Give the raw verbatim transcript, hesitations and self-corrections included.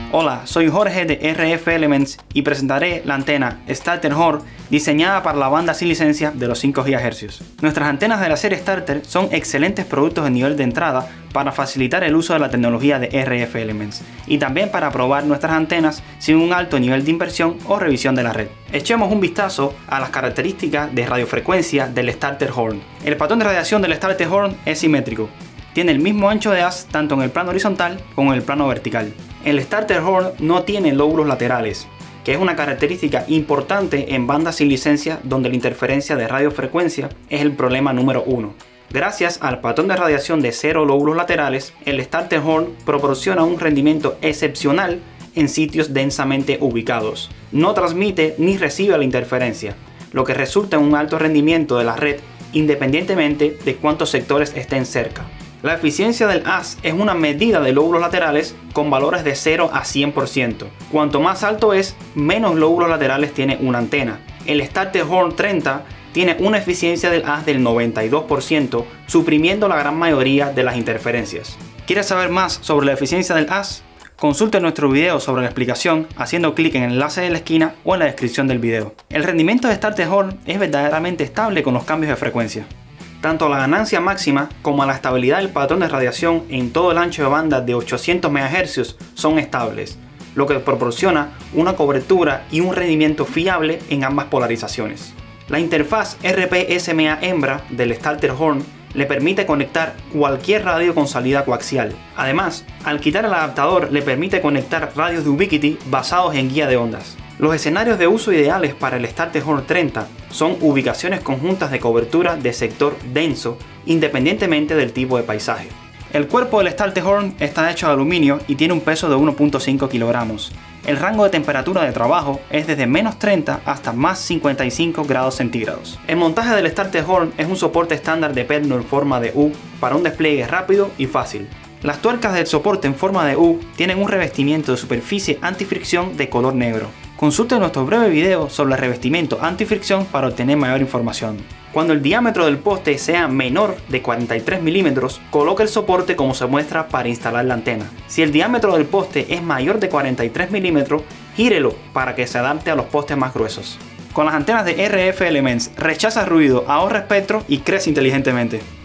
Hola, soy Jorge de R F Elements y presentaré la antena Starter Horn diseñada para la banda sin licencia de los cinco gigahercios. Nuestras antenas de la serie Starter son excelentes productos de nivel de entrada para facilitar el uso de la tecnología de R F Elements y también para probar nuestras antenas sin un alto nivel de inversión o revisión de la red. Echemos un vistazo a las características de radiofrecuencia del Starter Horn. El patrón de radiación del Starter Horn es simétrico. Tiene el mismo ancho de haz tanto en el plano horizontal como en el plano vertical. El Starter Horn no tiene lóbulos laterales, que es una característica importante en bandas sin licencia donde la interferencia de radiofrecuencia es el problema número uno. Gracias al patrón de radiación de cero lóbulos laterales, el Starter Horn proporciona un rendimiento excepcional en sitios densamente ubicados. No transmite ni recibe la interferencia, lo que resulta en un alto rendimiento de la red independientemente de cuántos sectores estén cerca. La eficiencia del haz es una medida de lóbulos laterales con valores de cero a cien por ciento. Cuanto más alto es, menos lóbulos laterales tiene una antena. El Starter Horn treinta tiene una eficiencia del haz del noventa y dos por ciento, suprimiendo la gran mayoría de las interferencias. ¿Quieres saber más sobre la eficiencia del haz? Consulte nuestro video sobre la explicación haciendo clic en el enlace de la esquina o en la descripción del video. El rendimiento de Starter Horn es verdaderamente estable con los cambios de frecuencia. Tanto a la ganancia máxima como a la estabilidad del patrón de radiación en todo el ancho de banda de ochocientos megahercios son estables, lo que proporciona una cobertura y un rendimiento fiable en ambas polarizaciones. La interfaz R P S M A hembra del Starter Horn le permite conectar cualquier radio con salida coaxial. Además, al quitar el adaptador le permite conectar radios de Ubiquiti basados en guía de ondas. Los escenarios de uso ideales para el Starter Horn treinta son ubicaciones conjuntas de cobertura de sector denso, independientemente del tipo de paisaje. El cuerpo del Starter Horn está hecho de aluminio y tiene un peso de uno punto cinco kilogramos. El rango de temperatura de trabajo es desde menos treinta hasta más cincuenta y cinco grados centígrados. El montaje del Starter Horn es un soporte estándar de perno en forma de U para un despliegue rápido y fácil. Las tuercas del soporte en forma de U tienen un revestimiento de superficie antifricción de color negro. Consulte nuestro breve video sobre el revestimiento antifricción para obtener mayor información. Cuando el diámetro del poste sea menor de cuarenta y tres milímetros, coloque el soporte como se muestra para instalar la antena. Si el diámetro del poste es mayor de cuarenta y tres milímetros, gírelo para que se adapte a los postes más gruesos. Con las antenas de R F Elements, rechaza ruido, ahorra espectro y crece inteligentemente.